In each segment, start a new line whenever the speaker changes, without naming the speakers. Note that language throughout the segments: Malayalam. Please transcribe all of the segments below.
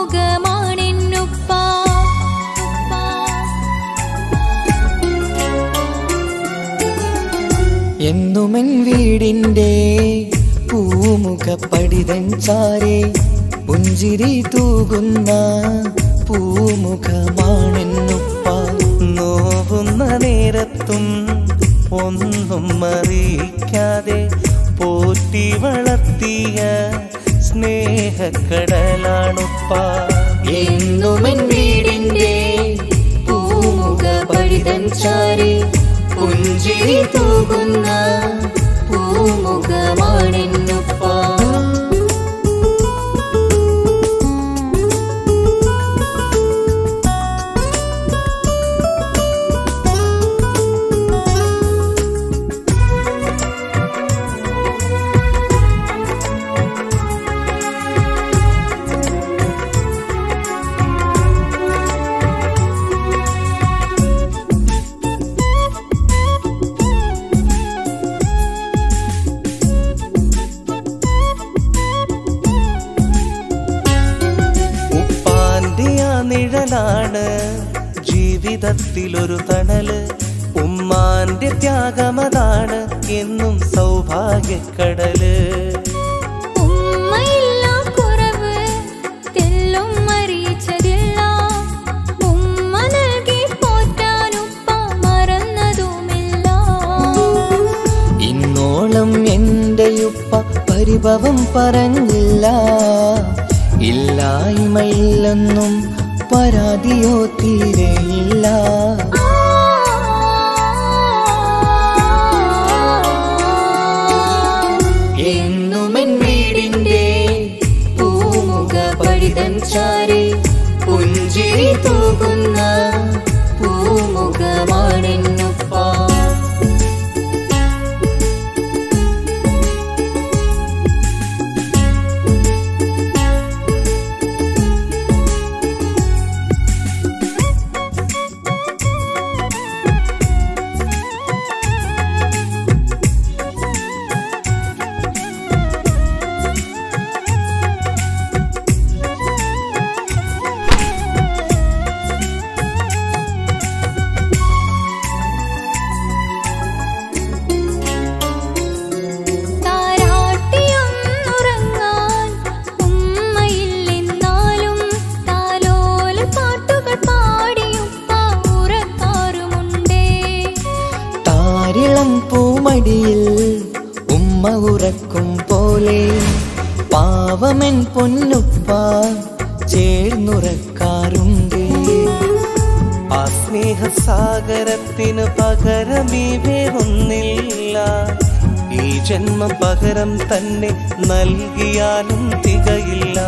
പൂമുഖമാണെന്നുപ്പ.
എന്നുമെൻ വീടിൻ്റെ പൂമുഖപ്പടിതൻ ചാരെ പുഞ്ചിരി തൂകുന്ന പൂമുഖമാണെന്നുപ്പ.
നോവുന്ന നേരത്തും ഒന്നും അറിയിക്കാതെ പോറ്റി വളർത്തിയ സ്നേഹക്കടലാണുപ്പ.
എന്നുമെൻ വീടിൻ്റെ പൂമുഖപ്പടിതൻ ചാരെ പുഞ്ചിരി തൂകുന്ന പൂമുഖമാണെന്നുപ്പ.
നിഴലാണ് ജീവിതത്തിലൊരു തണല്. ഉമ്മാന്റെ ത്യാഗമതാണ് എന്നും സൗഭാഗ്യക്കടല്.
ഉമ്മയില്ല കുറവ് തെല്ലും അറിയിച്ചതില്ല. ഉമ്മ നൽകി പോറ്റാനുപ്പ മറന്നതുമില്ല.
ഇന്നോളം എന്റെയുപ്പ പരിഭവം പറഞ്ഞില്ല. ഇല്ലായ്മയില്ലെന്നും പരാതിയോ തീരെയില്ല. എന്നുമെൻ വീടിൻ്റെ പൂമുഖപ്പടിതൻ ചാരെ പുഞ്ചിരി തൂകുന്ന പൂമുഖമാണെന്നുപ്പ. പൂമടിയിൽ ഉമ്മ ഉറക്കും പോലെ പാവമൻ പൊന്നുപ്പ ചേർന്നുറക്കാറുണ്ട്.
ആ സ്നേഹസാഗരത്തിന് പകരമേ വേറൊന്നില്ല. ഈ ജന്മം പകരം തന്നെ നൽകിയാലും തികയില്ല.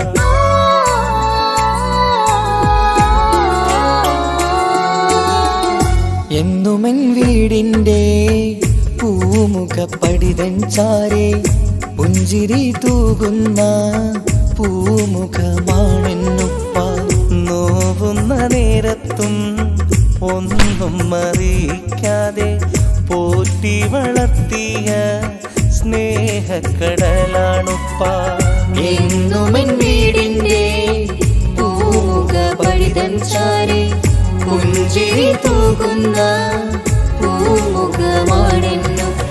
എന്നുമെൻ വീടിൻ്റെ പൂമുഖപ്പടിതൻ ചാരെ പുഞ്ചിരി തൂകുന്ന പൂമുഖമാണെന്നുപ്പ.
നോവുന്ന നേരത്തും ഒന്നും അറിയിക്കാതെ പോറ്റി വളർത്തിയ സ്നേഹക്കടലാണുപ്പ.
എന്നുമെൻ വീടിൻ്റെ പൂമുഖപ്പടിതൻ ചാരെ പുഞ്ചിരി തൂകുന്ന പൂമുഖമാണെന്നുപ്പ.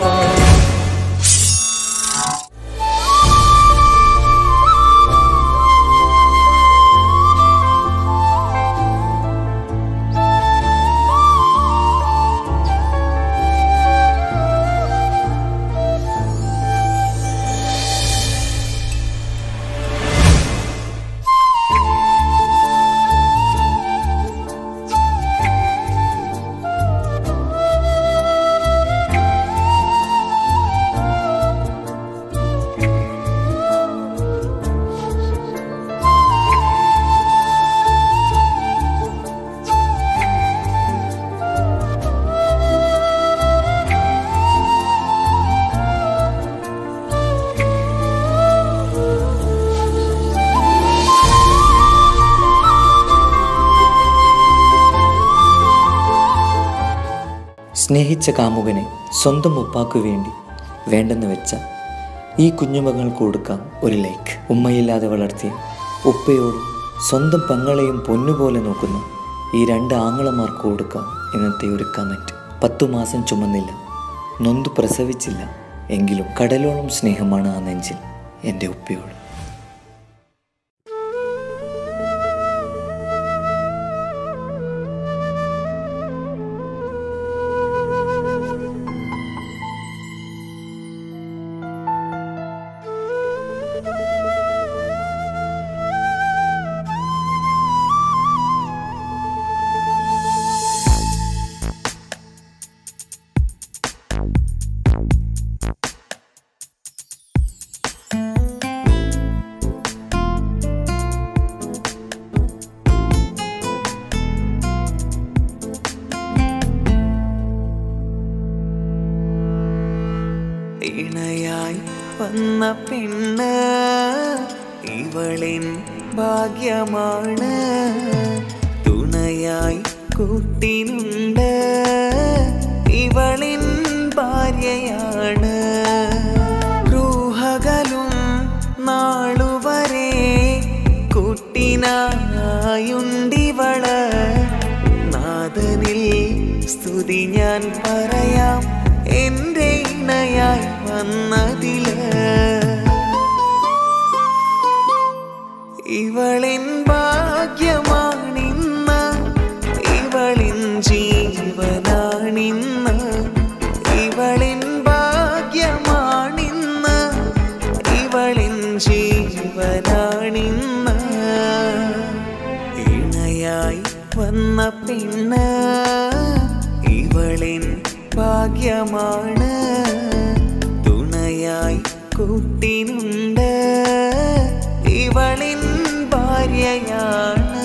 സ്നേഹിച്ച കാമുകനെ സ്വന്തം ഉപ്പാക്കു വേണ്ടി വേണ്ടെന്ന് വെച്ച ഈ കുഞ്ഞുമകൾക്ക് കൊടുക്കാം ഒരു ലൈക്ക്. ഉമ്മയില്ലാതെ വളർത്തിയ ഉപ്പയോടും സ്വന്തം പെങ്ങളെയും പൊന്നുപോലെ നോക്കുന്ന ഈ 2 ആങ്ങളമാർക്ക് കൊടുക്കാം ഇന്നത്തെ ഒരു കമൻറ്റ്. 10 മാസം ചുമന്നില്ല, നൊന്തു പ്രസവിച്ചില്ല, എങ്കിലും കടലോളം സ്നേഹമാണ് ആ നെഞ്ചിൽ എൻ്റെ ഉപ്പയോട്.
ഇണയായി വന്ന പെണ്ണ് ഇവളിൻ ഭാഗ്യമാണ്, തുണയായി കൂട്ടിനുണ്ട് ഇവളിൻ ഭാര്യയാണ്. റൂഹകലും നാളുവരെ കൂട്ടിനായുണ്ടിവള്, നാഥനിൽ സ്തുതി ഞാൻ പറയാം എൻ്റെ ഇണയായി വന്നതില്. ഇവളിൻ ഭാഗ്യമാണിന്ന്, ഇവളിൻ ജീവനാണിന്ന്. ഇവളിൻ ഭാഗ്യമാണിന്ന്, ഇവളിൻ ജീവനാണിന്ന്. ഇണയായി വന്ന പെണ്ണ് ഇവളിൻ ഭാഗ്യമാണ്, തുണയായി കൂട്ടിനുണ്ട് ഇവളിൻ ഭാര്യയാണ്.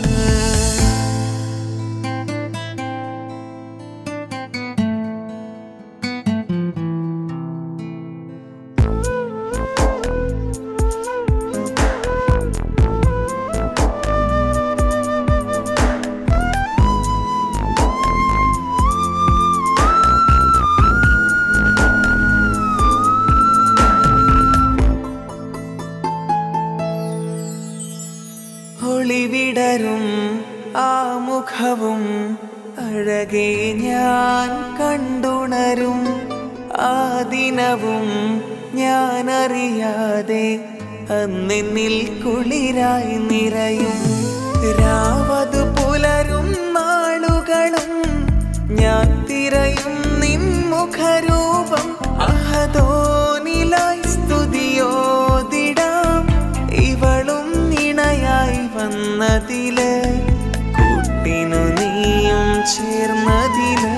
ഒളിവിടരും ആ മുഖവും അഴകെ ഞാൻ കണ്ടുണരും, ആ ദിനവും ഞാനറിയാതെ അന്നെന്നിൽ കുളിരായി നിറയും. രാവതു പുലരും നാളുകളും ഞാൻ തിരയും നിൻ മുഖരൂപം. അഹദോനിലായി സ്തുതിയോതിടാം ഇവളും ഇണയായി വന്നതില്, കൂട്ടിനു നീയും ചേർന്നതില്.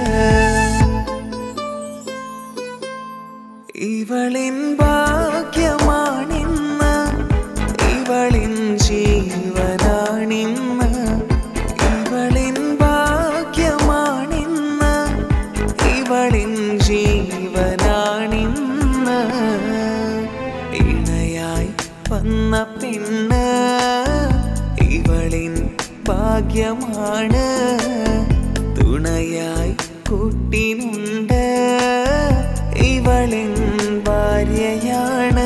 ഇവളിൻ ഭാഗ്യമാണിന്ന്, ഇവളിൻ ജീവനാണിന്ന്. ഇവളിൻ ഭാഗ്യമാണിന്ന്, ഇവളിൻ ജീവനാണിന്ന്. ഇണയായി വന്ന പെണ്ണ് ഇവളിൻ ഭാഗ്യമാണ്, തുണയായി കൂട്ടിനുണ്ട് ഇവളിൻ ഭാര്യയാണ്.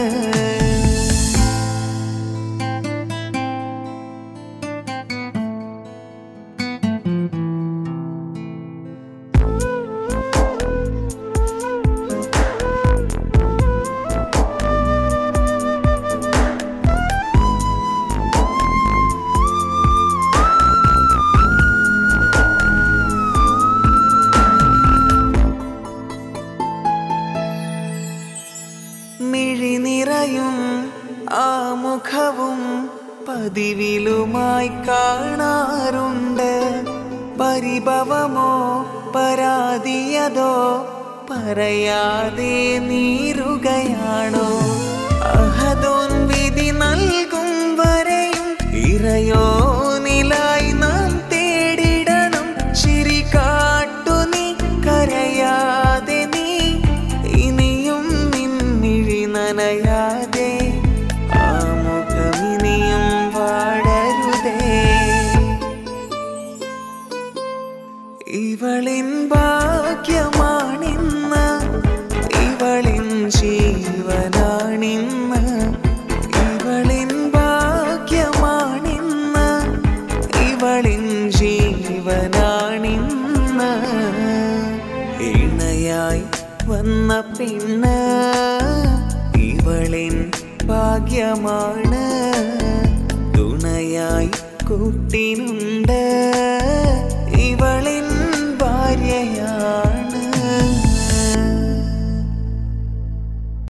മിഴിനിറയും ആ മുഖവും പതിവിലുമായി കാണാറുണ്ട്, പരിഭവമോ പരാതിയതോ പറയാതെ നീറുകയാണോ. അഹദോൻ വിധി നൽകും വരെയും ഇറയോനിലായി നാം തേടിടണം. ചിരി കാട്ടു നീ, കരയാതെ നീ, ഇനിയും നിൻമിഴി നനയാതെ ആ മുഖമിനിയും വാടരുതേ. ഇവളിൻ ഭാഗ്യമാണിന്ന്, ഇവളിൻ ജീവനാണിന്ന്. ഇവളിൻ ഭാഗ്യമാണിന്ന്, ഇവളിൻ ജീവനാണിന്ന് ഇണയായി വന്ന പെണ്ണ് ഇവളിൻ ഭാഗ്യമാണ് തുണയായി കൂട്ടിനുണ്ട്